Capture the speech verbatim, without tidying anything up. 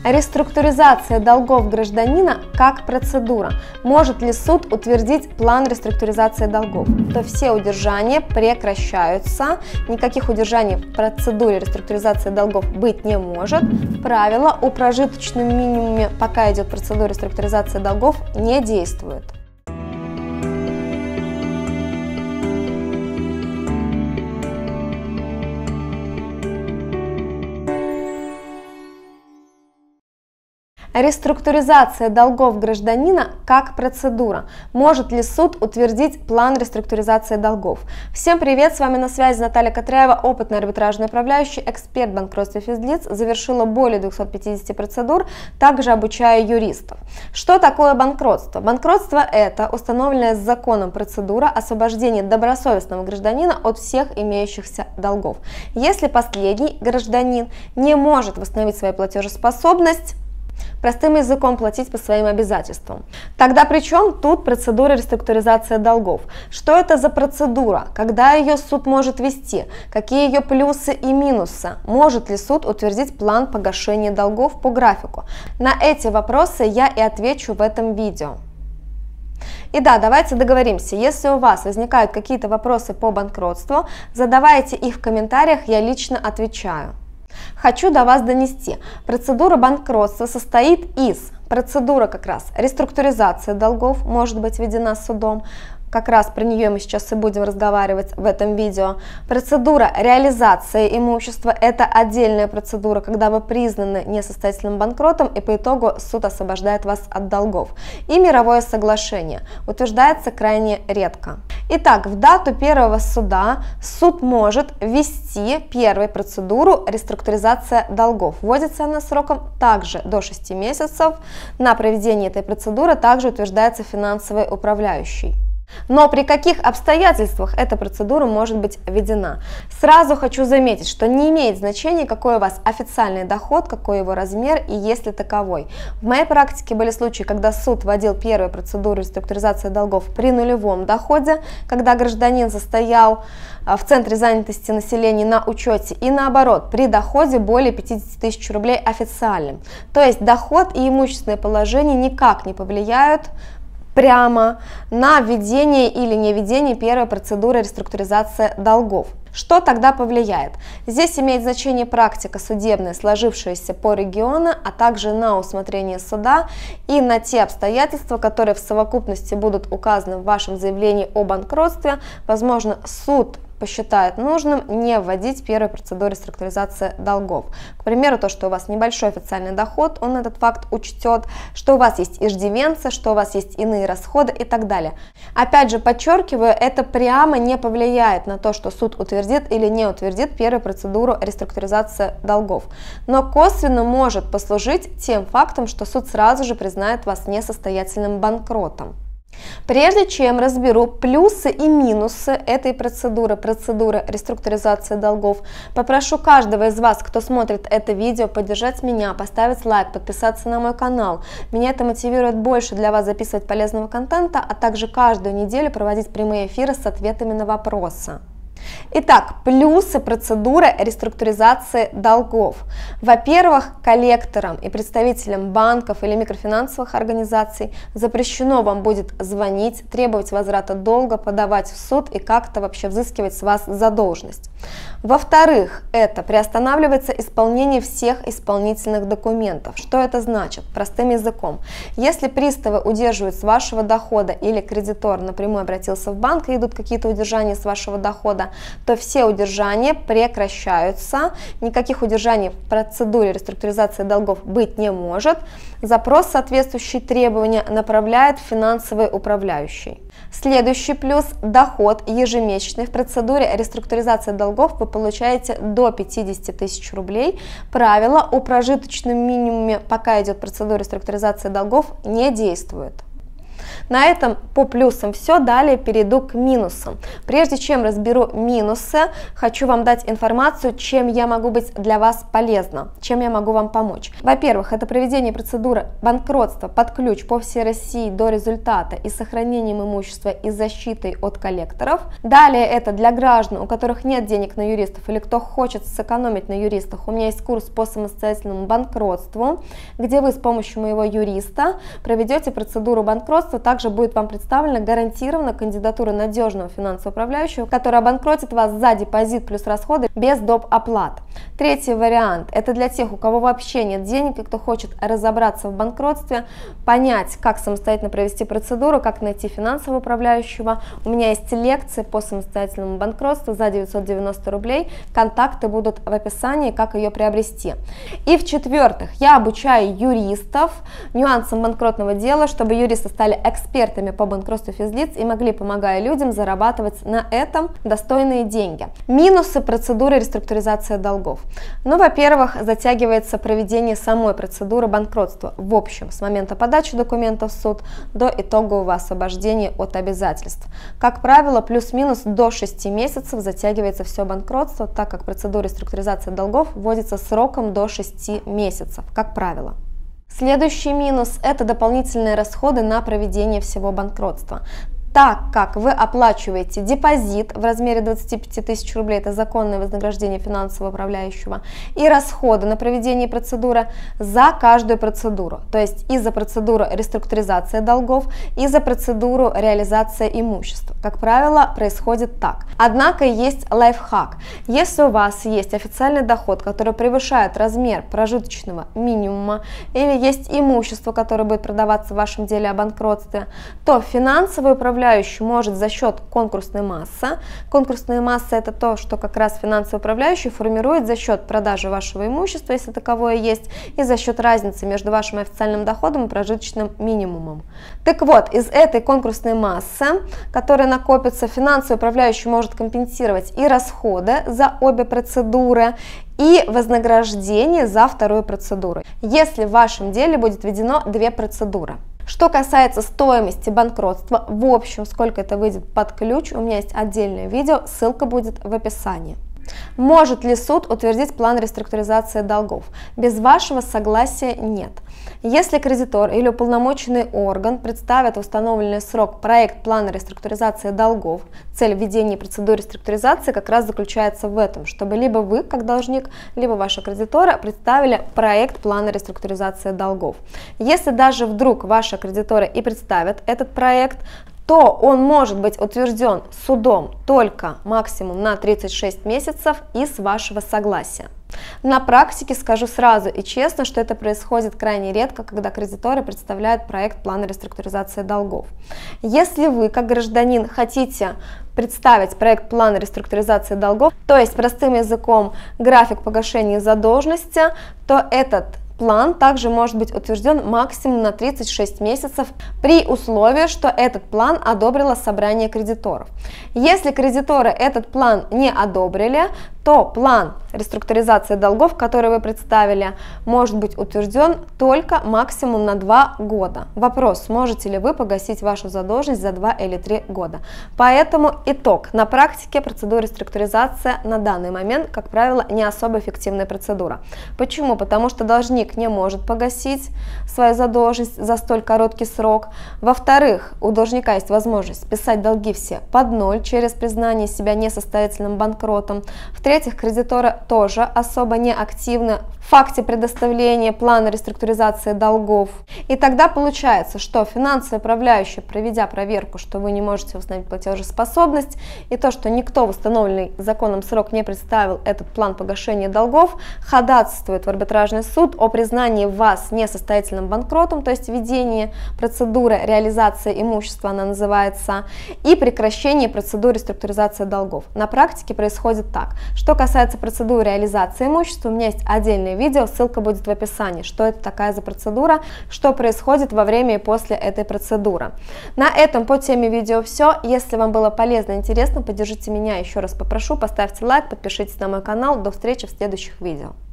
Реструктуризация долгов гражданина как процедура. Может ли суд утвердить план реструктуризации долгов? То все удержания прекращаются, никаких удержаний в процедуре реструктуризации долгов быть не может. Правило о прожиточном минимуме, пока идет процедура реструктуризации долгов, не действует. Реструктуризация долгов гражданина как процедура. Может ли суд утвердить план реструктуризации долгов? Всем привет, с вами на связи Наталья Катряева, опытный арбитражный управляющий, эксперт в банкротстве физлиц, завершила более двухсот пятидесяти процедур, также обучаю юристов. Что такое банкротство? Банкротство – это установленная законом процедура освобождения добросовестного гражданина от всех имеющихся долгов. Если последний гражданин не может восстановить свою платежеспособность, простым языком платить по своим обязательствам. Тогда при чем тут процедура реструктуризации долгов? Что это за процедура? Когда ее суд может вести? Какие ее плюсы и минусы? Может ли суд утвердить план погашения долгов по графику? На эти вопросы я и отвечу в этом видео. И да, давайте договоримся, если у вас возникают какие-то вопросы по банкротству, задавайте их в комментариях, я лично отвечаю. Хочу до вас донести. Процедура банкротства состоит из процедуры как раз реструктуризации долгов, может быть введена судом. Как раз про нее мы сейчас и будем разговаривать в этом видео. Процедура реализации имущества – это отдельная процедура, когда вы признаны несостоятельным банкротом и по итогу суд освобождает вас от долгов. И мировое соглашение утверждается крайне редко. Итак, в дату первого суда суд может ввести первую процедуру реструктуризация долгов. Вводится она сроком также до шести месяцев. На проведение этой процедуры также утверждается финансовый управляющий. Но при каких обстоятельствах эта процедура может быть введена? Сразу хочу заметить, что не имеет значения, какой у вас официальный доход, какой его размер и есть ли таковой. В моей практике были случаи, когда суд вводил первую процедуру реструктуризации долгов при нулевом доходе, когда гражданин состоял в центре занятости населения на учете, и наоборот, при доходе более пятидесяти тысяч рублей официальным. То есть доход и имущественное положение никак не повлияют прямо на введение или не введение первой процедуры реструктуризации долгов. Что тогда повлияет? Здесь имеет значение практика судебная, сложившаяся по региону, а также на усмотрение суда и на те обстоятельства, которые в совокупности будут указаны в вашем заявлении о банкротстве. Возможно, суд посчитает нужным не вводить первую процедуру реструктуризации долгов. К примеру, то, что у вас небольшой официальный доход, он этот факт учтет, что у вас есть иждивенцы, что у вас есть иные расходы и так далее. Опять же, подчеркиваю, это прямо не повлияет на то, что суд утвердит или не утвердит первую процедуру реструктуризации долгов, но косвенно может послужить тем фактом, что суд сразу же признает вас несостоятельным банкротом. Прежде чем разберу плюсы и минусы этой процедуры, процедуры реструктуризации долгов, попрошу каждого из вас, кто смотрит это видео, поддержать меня, поставить лайк, подписаться на мой канал. Меня это мотивирует больше для вас записывать полезного контента, а также каждую неделю проводить прямые эфиры с ответами на вопросы. Итак, плюсы процедуры реструктуризации долгов. Во-первых, коллекторам и представителям банков или микрофинансовых организаций запрещено вам будет звонить, требовать возврата долга, подавать в суд и как-то вообще взыскивать с вас задолженность. Во-вторых, это приостанавливается исполнение всех исполнительных документов. Что это значит? Простым языком. Если приставы удерживают с вашего дохода или кредитор напрямую обратился в банк и идут какие-то удержания с вашего дохода, то все удержания прекращаются, никаких удержаний в процедуре реструктуризации долгов быть не может. Запрос, соответствующий требования, направляет финансовый управляющий. Следующий плюс – доход ежемесячный. В процедуре реструктуризации долгов вы получаете до пятидесяти тысяч рублей. Правило о прожиточном минимуме, пока идет процедура реструктуризации долгов, не действует. На этом по плюсам все, далее перейду к минусам. Прежде чем разберу минусы, хочу вам дать информацию, чем я могу быть для вас полезна, чем я могу вам помочь. Во-первых, это проведение процедуры банкротства под ключ по всей России до результата и сохранением имущества и защитой от коллекторов. Далее это для граждан, у которых нет денег на юристов или кто хочет сэкономить на юристах. У меня есть курс по самостоятельному банкротству, где вы с помощью моего юриста проведете процедуру банкротства. Также будет вам представлена гарантированно кандидатура надежного финансового управляющего, который обанкротит вас за депозит плюс расходы без доп. Оплат. Третий вариант – это для тех, у кого вообще нет денег и кто хочет разобраться в банкротстве, понять, как самостоятельно провести процедуру, как найти финансового управляющего. У меня есть лекции по самостоятельному банкротству за девятьсот девяносто рублей. Контакты будут в описании, как ее приобрести. И в-четвертых, я обучаю юристов нюансам банкротного дела, чтобы юристы стали экспертами по банкротству физлиц и могли, помогая людям, зарабатывать на этом достойные деньги. Минусы процедуры реструктуризации долгов. Ну, во-первых, затягивается проведение самой процедуры банкротства в общем, с момента подачи документов в суд до итогового освобождения от обязательств. Как правило, плюс-минус до шести месяцев затягивается все банкротство, так как процедура реструктуризации долгов вводится сроком до шести месяцев, как правило. Следующий минус – это дополнительные расходы на проведение всего банкротства. Так как вы оплачиваете депозит в размере двадцати пяти тысяч рублей, это законное вознаграждение финансового управляющего, и расходы на проведение процедуры за каждую процедуру, то есть и за процедуру реструктуризации долгов, и за процедуру реализации имущества. Как правило, происходит так. Однако есть лайфхак. Если у вас есть официальный доход, который превышает размер прожиточного минимума, или есть имущество, которое будет продаваться в вашем деле о банкротстве, то финансовый управляющий может за счет конкурсной массы, конкурсная масса это то, что как раз финансовый управляющий формирует за счет продажи вашего имущества, если таковое есть, и за счет разницы между вашим официальным доходом и прожиточным минимумом. Так вот, из этой конкурсной массы, которая накопится, финансовый управляющий может компенсировать и расходы за обе процедуры, и вознаграждение за вторую процедуру, если в вашем деле будет введено две процедуры. Что касается стоимости банкротства, в общем, сколько это выйдет под ключ, у меня есть отдельное видео, ссылка будет в описании. Может ли суд утвердить план реструктуризации долгов? Без вашего согласия нет. Если кредитор или уполномоченный орган представит в установленный срок проект плана реструктуризации долгов, цель введения процедуры реструктуризации как раз заключается в этом, чтобы либо вы, как должник, либо ваши кредиторы представили проект плана реструктуризации долгов. Если даже вдруг ваши кредиторы и представят этот проект, то он может быть утвержден судом только максимум на тридцать шесть месяцев и с вашего согласия. На практике скажу сразу и честно, что это происходит крайне редко, когда кредиторы представляют проект плана реструктуризации долгов. Если вы, как гражданин, хотите представить проект плана реструктуризации долгов, то есть простым языком график погашения задолженности, то этот план также может быть утвержден максимум на тридцать шесть месяцев при условии, что этот план одобрило собрание кредиторов. Если кредиторы этот план не одобрили, то план реструктуризации долгов, который вы представили, может быть утвержден только максимум на два года. Вопрос, сможете ли вы погасить вашу задолженность за два или три года. Поэтому итог. На практике процедура реструктуризации на данный момент, как правило, не особо эффективная процедура. Почему? Потому что должник не может погасить свою задолженность за столь короткий срок. Во-вторых, у должника есть возможность списать долги все под ноль через признание себя несостоятельным банкротом. В-третьих, кредиторы тоже особо не активны в факте предоставления плана реструктуризации долгов. И тогда получается, что финансовый управляющий, проведя проверку, что вы не можете установить платежеспособность, и то, что никто в установленный законом срок не представил этот план погашения долгов, ходатайствует в арбитражный суд о признании вас несостоятельным банкротом, то есть введении процедуры реализации имущества, она называется, и прекращение процедуры реструктуризации долгов. На практике происходит так. Что касается процедуры реализации имущества, у меня есть отдельное видео, ссылка будет в описании, что это такая за процедура, что происходит во время и после этой процедуры. На этом по теме видео все. Если вам было полезно и интересно, поддержите меня, еще раз попрошу, поставьте лайк, подпишитесь на мой канал. До встречи в следующих видео.